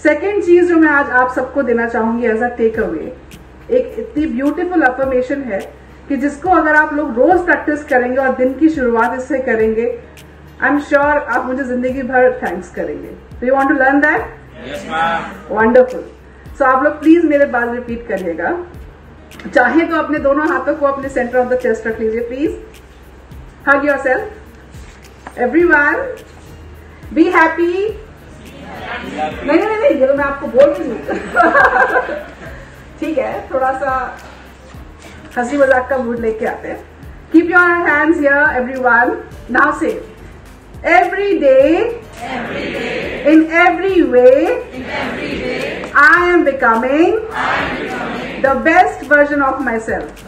Second चीज जो मैं आज आप सबको देना चाहूंगी एज अ टेक अवे, एक इतनी ब्यूटीफुल अफर्मेशन है कि जिसको अगर आप लोग रोज प्रैक्टिस करेंगे और दिन की शुरुआत इससे करेंगे, आई एम श्योर आप मुझे जिंदगी भर थैंक्स करेंगे. Do you want to learn that? Yes ma'am. Wonderful. So आप लोग प्लीज मेरे बात रिपीट करिएगा. चाहे तो अपने दोनों हाथों को अपने सेंटर ऑफ द चेस्ट रख लीजिए please. Hug yourself. Everyone be happy. नहीं नहीं नहीं, ये तो मैं आपको बोल रही हूँ. ठीक है, थोड़ा सा हंसी मजाक का मूड लेके आते हैं. Keep your hands here everyone. Now से every day, in every way, I am becoming the best version of myself.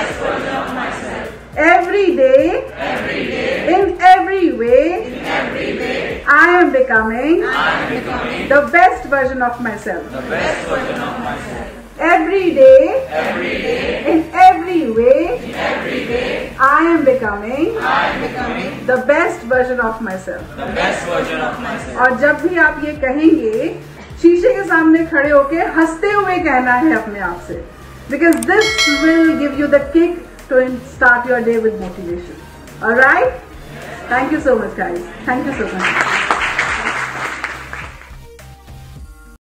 Every day, in every way, I am becoming the best version of myself. Every day, in every way, I am becoming the best version of myself. और जब भी आप ये कहेंगे, शीशे के सामने खड़े होके हंसते हुए कहना है अपने आप से, because this will give you the kick to start your day with motivation. All right? Thank you so much, guys. Thank you so much.